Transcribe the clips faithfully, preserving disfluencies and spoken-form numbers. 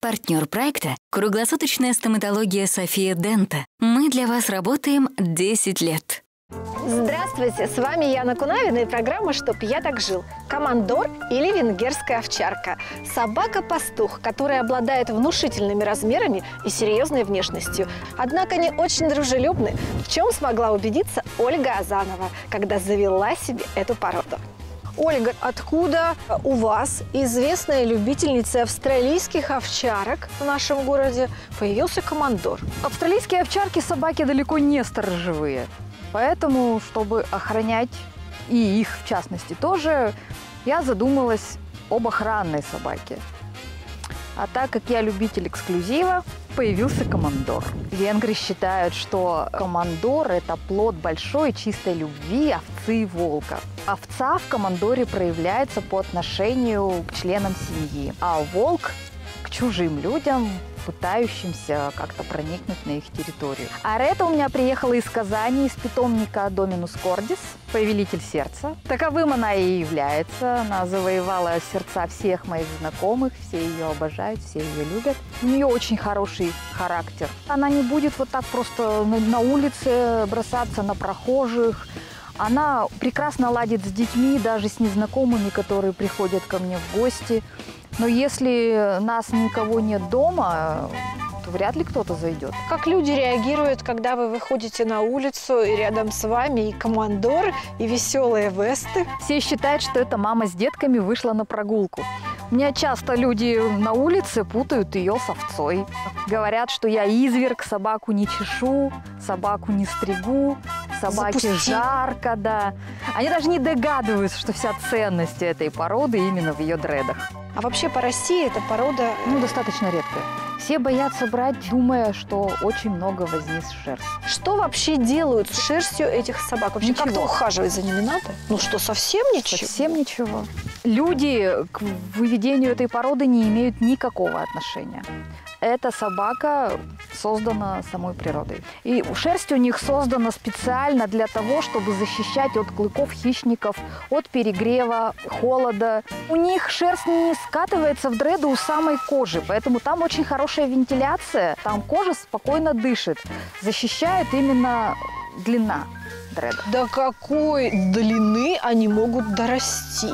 Партнер проекта – круглосуточная стоматология София Дента. Мы для вас работаем десять лет. Здравствуйте, с вами Яна Кунавина и программа «Чтоб я так жил». Командор или венгерская овчарка. Собака-пастух, которая обладает внушительными размерами и серьезной внешностью. Однако они очень дружелюбны, в чем смогла убедиться Ольга Азанова, когда завела себе эту породу. Ольга, откуда у вас, известная любительница австралийских овчарок в нашем городе, появился командор? Австралийские овчарки собаки далеко не сторожевые. Поэтому, чтобы охранять и их, в частности, тоже, я задумалась об охранной собаке. А так как я любитель эксклюзива, появился командор. Венгры считают, что командор – это плод большой чистой любви овцы и волка. Овца в командоре проявляется по отношению к членам семьи, а волк – к чужим людям, пытающимся как-то проникнуть на их территорию. Арета у меня приехала из Казани, из питомника Доминус Кордис, повелитель сердца. Таковым она и является. Она завоевала сердца всех моих знакомых, все ее обожают, все ее любят. У нее очень хороший характер. Она не будет вот так просто на улице бросаться на прохожих. Она прекрасно ладит с детьми, даже с незнакомыми, которые приходят ко мне в гости. Но если нас никого нет дома, то вряд ли кто-то зайдет. Как люди реагируют, когда вы выходите на улицу, и рядом с вами и командор, и веселые весты? Все считают, что эта мама с детками вышла на прогулку. У меня часто люди на улице путают ее с овцой. Говорят, что я изверг, собаку не чешу, собаку не стригу, собаке Запусти. жарко, да. Они даже не догадываются, что вся ценность этой породы именно в ее дредах. А вообще по России эта порода… Ну, достаточно редкая. Все боятся брать, думая, что очень много возни с шерстью. Что вообще делают с шерстью этих собак? Вообще Ничего. как-то ухаживать за ними надо? Ну что, совсем ничего? Совсем ничего. Люди к выведению этой породы не имеют никакого отношения. Эта собака создана самой природой. И шерсть у них создана специально для того, чтобы защищать от клыков хищников, от перегрева, холода. У них шерсть не скатывается в дреды у самой кожи, поэтому там очень хорошая вентиляция, там кожа спокойно дышит. Защищает именно длина дреда. До какой длины они могут дорасти?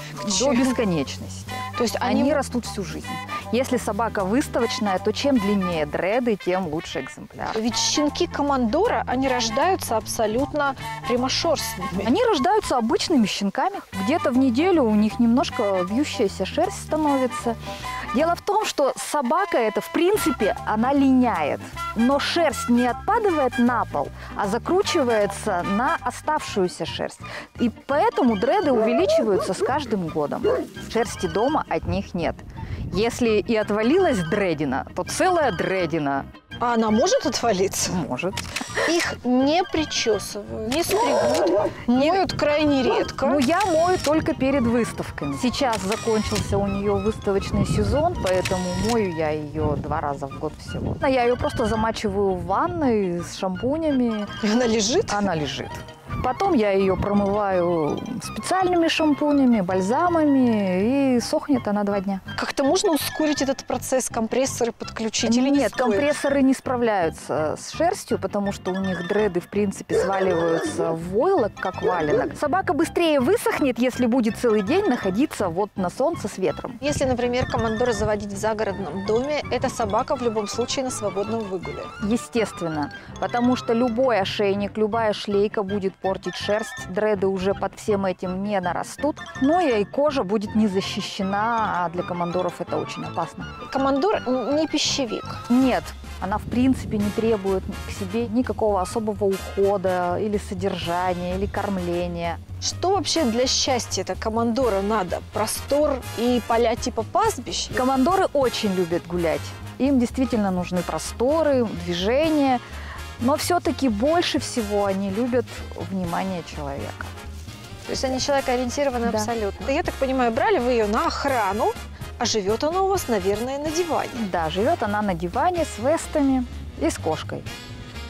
До бесконечности. То есть Они, они… растут всю жизнь. Если собака выставочная, то чем длиннее дреды, тем лучше экземпляр. Ведь щенки командора, они рождаются абсолютно прямошерстными. Они рождаются обычными щенками. Где-то в неделю у них немножко вьющаяся шерсть становится. Дело в том, что собака эта, в принципе, она линяет. Но шерсть не отпадает на пол, а закручивается на оставшуюся шерсть. И поэтому дреды увеличиваются с каждым годом. Шерсти дома от них нет. Если и отвалилась дредина, то целая дредина. А она может отвалиться? Может. Их не причесывают, не стригут, моют крайне редко. Ну, я мою только перед выставками. Сейчас закончился у нее выставочный сезон, поэтому мою я ее два раза в год всего. Я ее просто замачиваю в ванной с шампунями. И она лежит? Она лежит. Потом я ее промываю специальными шампунями, бальзамами, и сохнет она два дня. Как-то можно ускорить этот процесс, компрессоры подключить или Нет, не компрессоры не справляются с шерстью, потому что у них дреды, в принципе, сваливаются в войлок, как валенок. Собака быстрее высохнет, если будет целый день находиться вот на солнце с ветром. Если, например, командора заводить в загородном доме, эта собака в любом случае на свободном выгуле. Естественно, потому что любой ошейник, любая шлейка будет портить шерсть, дреды уже под всем этим не нарастут, ну и кожа будет не защищена, а для командоров это очень опасно. Командор не пищевик. Нет, она в принципе не требует к себе никакого особого ухода или содержания, или кормления. Что вообще для счастья это командора надо? Простор и поля типа пастбищ? Командоры очень любят гулять. Им действительно нужны просторы, движения. Но все-таки больше всего они любят внимание человека. То есть они человекоориентированы Да. абсолютно. Я так понимаю, брали вы ее на охрану, а живет она у вас, наверное, на диване. Да, живет она на диване с вестами и с кошкой.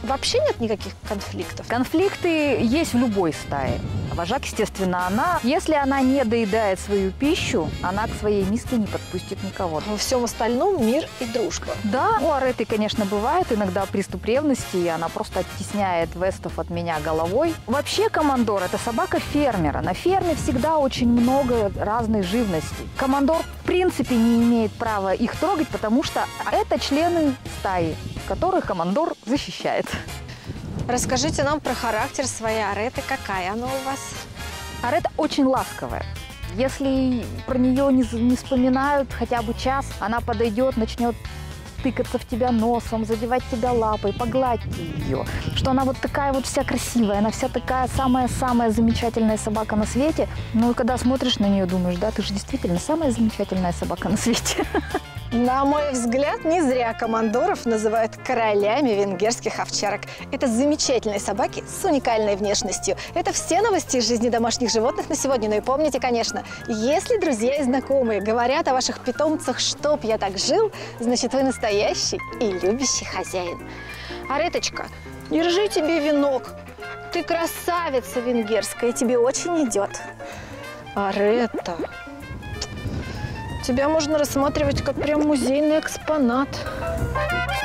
Вообще нет никаких конфликтов? Конфликты есть в любой стае. Вожак, естественно, она. Если она не доедает свою пищу, она к своей миске не подпустит никого. Во всем остальном мир и дружба. Да, у Ареты, конечно, бывает иногда приступ ревности, и она просто оттесняет вестов от меня головой. Вообще командор – это собака-фермера. На ферме всегда очень много разной живности. Командор, в принципе, не имеет права их трогать, потому что это члены стаи, которых командор защищает. Расскажите нам про характер своей Ареты. Какая она у вас? Арета очень ласковая. Если про нее не, не вспоминают хотя бы час, она подойдет, начнет тыкаться в тебя носом, задевать тебя лапой, погладьте ее. Что она вот такая вот вся красивая, она вся такая самая-самая замечательная собака на свете. Ну и когда смотришь на нее, думаешь, да, ты же действительно самая замечательная собака на свете. На мой взгляд, не зря командоров называют королями венгерских овчарок. Это замечательные собаки с уникальной внешностью. Это все новости из жизни домашних животных на сегодня. Ну и помните, конечно, если друзья и знакомые говорят о ваших питомцах, чтоб я так жил, значит, вы настоящий и любящий хозяин. Ареточка, держи тебе венок. Ты красавица венгерская, тебе очень идет. Арета. Тебя можно рассматривать как прям музейный экспонат.